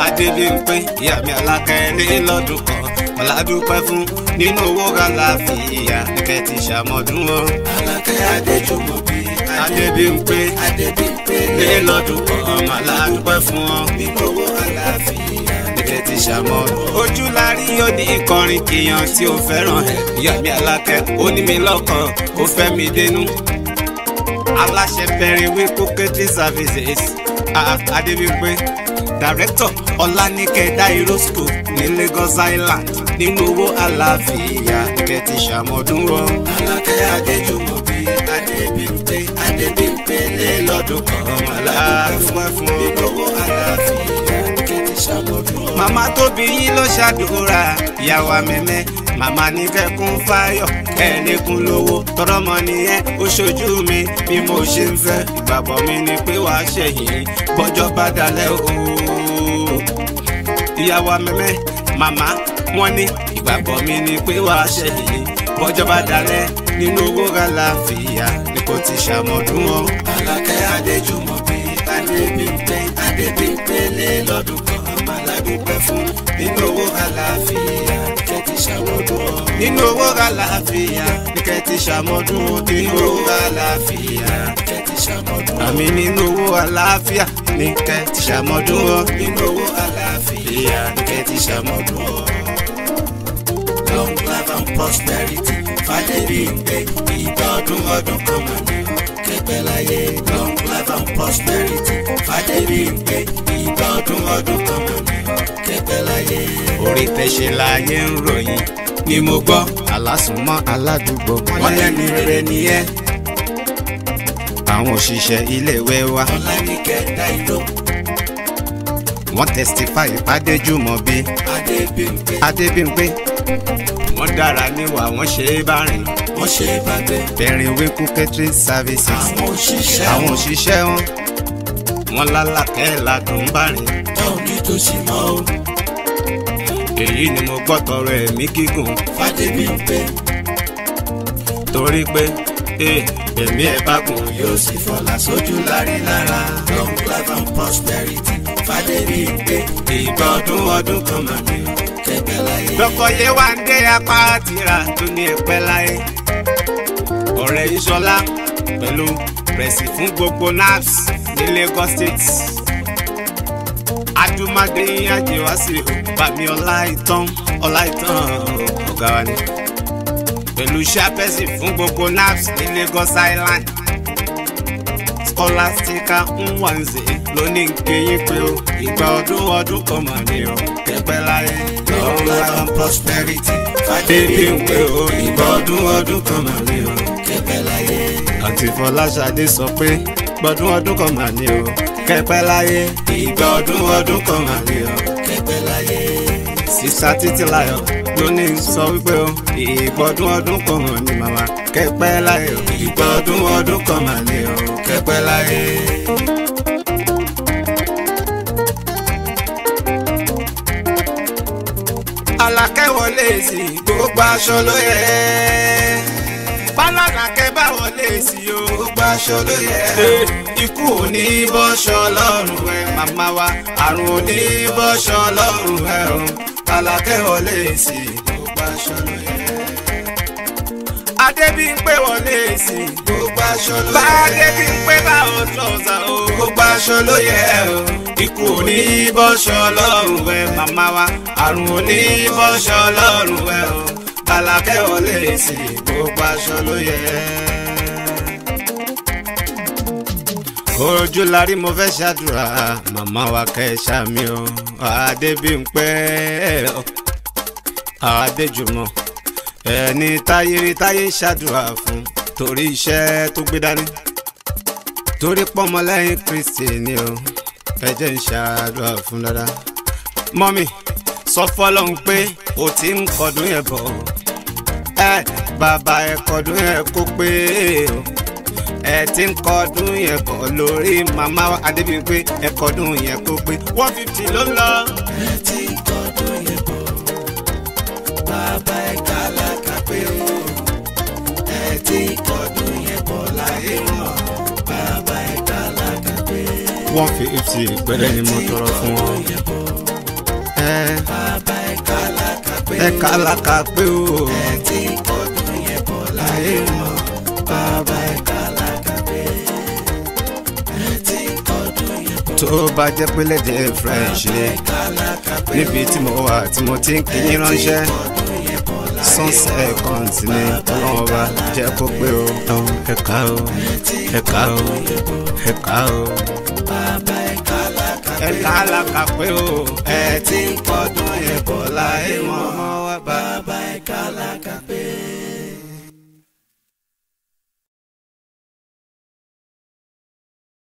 Adébímpé ìyá mi Alákẹ́ ní lọ́dún kan ọ̀làdúpẹ́ fún nínú owó àlàáfíà nìkẹ́ ti ṣàmọ́dún o. Alákẹ́ Adéjùmọ̀bí Adébímpé ní lọ́dún kan ọ̀làdúpẹ́ fún ọ nínú owó àlàáfíà nìkẹ́ ti ṣàmọ́dún. ojú lárí ó ní ìkọrin kìyàn tí ó fẹ́ràn ẹ̀ ìyá mi Alákẹ́ ó ní mi lọ́kàn ó fẹ́ mi dénú. aláṣẹ Bẹ̀rẹ̀wé Coquetry Services Adébímpé director Ọláníkẹ́ Dairo School ní Lagos Island nínú owó àlàáfíà nìkẹ́ ti ṣàmọ́dún o. Alákẹ́ Adéjùmọ̀bí Adébímpé lé lọ́dún kan ọ̀làdúpẹ́ fún ọ nínú owó àlàáfíà nìkẹ́ ti ṣàmọ́dún o. màmá tó bí yín ló ṣàdúrà ìyàwó mẹ́mẹ́ màmá ní kẹ́kún fáyọ̀ ẹ̀ẹ́nìkún lówó tọrọmọ nìyẹn ó ṣojú mi bí mo ṣe ń fẹ́ ìgbàgbọ́ mi ni pé wàá ṣẹ̀yìn bọ́jọ́ bá dalẹ̀ o. ìyàwó mẹ́mẹ́ màmá wọ́n ní ìgbàgbọ́ mi ni pé wàá ṣẹ̀yìn bọ́jọ́ bá dalẹ̀ nínú owó àlàáfíà ni kò ti ṣàmọ́dún o. Alákẹ́ Adéjùmọ̀bí Adébímpé lé lọ́dún kan ọ̀làdúpẹ́ fún nínú owó àlàáfíà nìkẹ́ ti ṣàmọ́dún o. nínú owó àlàáfíà nìkẹ́ ti ṣàmọ́dún o. nínú owó àlàáfíà nìkẹ́ ti ṣàmọ́dún o. àmì nínú owó àlàáfíà nìkẹ́ ti ṣàmọ́dún o. nínú owó àlàáfíà nìkẹ́ ti ṣàmọ́dún o. long life and prosperity Fadébímpé ìgbà ọdún kan mà ní kẹ́pẹ́ láyé. long life and prosperity Fadébímpé ìgbà ọdún kan mà ní kẹ́pẹ́ láyé. orí tẹ̀sẹ̀ láyé ń ròyìn ni mo gbọ́ alásùnmọ́ aládùúgbò wọn lẹ́ni rẹ̀ nìyẹn. àwọn òṣìṣẹ́ iléèwé wa Ọláníkẹ́ Dairo wọ́n testify Adéjùmọ̀bí Adébímpé wọ́n dára níwà wọ́n ṣe é bá rìn. wọ́n ṣe é bá gbé. Bẹ̀rẹ̀wé Coquetry Services àwọn òṣìṣẹ́ wọn wọ́n lálàkẹ́ ládùn bá rìn. táwọn ní tó sì mọ́ o. èyí ni mo gbọ́ tọrọ ẹ̀mí gígùn Fadébímpé torí pé ẹ̀mí ẹ̀ bá gùn yóò sì fọlá sójú lárí lára. long life and prosperity Fadébímpé ìgbà ọdún kan mà ní kẹ́pẹ́ láyé. lọ́kọ̀ yé wá ń dé apá àtìrà tó ní ẹ̀pẹ́ láyé. ọ̀rẹ́ Ìṣọ̀lá pẹ̀lú rẹ̀sì fún gbogbo NAFS ní Lagos State. adúmágbé yíyájẹ wá sí bàmí Ọláìtàn ọ̀gá wa ni. pẹ̀lú ṣàpẹ́sì fún gbogbo NAFS ní Lagos Island. Scholastica Nwanze ló ní kéyìn pé o ìgbà ọdún kan mà ní o kẹ́pẹ́ láyé. long life and prosperity Fadébímpé o ìgbà ọdún kan mà ní o kẹ́pẹ́ láyé. àǹtí Fọláṣadé sọ pé gbọdún kan mà ní o kẹ́pẹ́ láyé. ìgbà ọdún kan mà ní o kẹ́pẹ́ láyé. sísá Títílayọ̀ ló ní sọ wípé o ìgbà ọdún kan mà ní màmá kẹ́pẹ́ láyé o ìgbà ọdún kan mà ní o kẹ́pẹ́ láyé. Alákẹ́ wọlé sí gbogbo aṣọ ló yẹ. Bálàkẹ́ bá wọlé sí o gbogbo aṣọ ló yẹ. ikú ò ní bọ́ṣọ lọ́rùn ẹ̀ màmá wa àrùn ò ní bọ́ṣọ lọ́rùn ẹ̀ o. Alákẹ́ wọlé sí gbogbo aṣọ ló yẹ. Adébímpé wọlé sí gbogbo aṣọ ló yẹ. bá Adébímpé bá ò tọ̀sà o gbogbo aṣọ ló yẹ o. ikú ò ní bọ́ṣọ lọ́rùn ẹ̀ màmá wa àrùn ò ní bọ́ṣọ lọ́rùn ẹ̀ o. Alákẹ́ wọlé sí gbogbo aṣọ ló yẹ. ojú larí mo fẹ́ ṣàdúrà màmá wa kẹ́ ṣàmì o. Adébímpé Adéjùmọ̀ ẹni táyé ṣàdúrà fún torí iṣẹ́ tó gbé dání torí pọ́mọlẹ́yìn Kristi ni o ẹ jẹ́ ń ṣàdúrà fún dáadáa. mọ́mì sọ fọ́lọ́hún pé o ti ń kọdún yẹn bọ̀ bàbá ẹ kọdún yẹn kó pé o ẹ ti ń kọdún yẹn bọ̀ lórí màmá Adébímpé ẹ kọdún yẹn kó pé 150 ló ń lọ. ẹ ti ń kọdún yẹn bọ̀ bàbá ẹ kàlàkà pé o. ẹ ti ń kọdún yẹn bọ̀ láyé mọ́ bàbá ẹ kàlàkà pé. 150 péré ni mo tọrọ fún ọ. bàbá ẹ kálákà pé ẹ kálákà pé o ẹ ti kọdún yẹn bọ̀ láyé mọ́ bàbá ẹ kálákà pé ẹ ti kọdún yẹn bọ̀. tó bá jẹ́ pé lédè French ni níbi tí mo wà tí mo ti ń kí yín ránṣẹ́ sunset kọ́ńtì ni ọlọ́run ọba jẹ́ kó pé o ẹ̀ka o ẹ̀ka o ẹ̀ka o bàbá ẹ kálákà pé ẹ̀ka alákà pé o ẹ ti ń kọ́dún yẹn bọ̀ láyé mọ́ bàbá ẹ kálákà pé.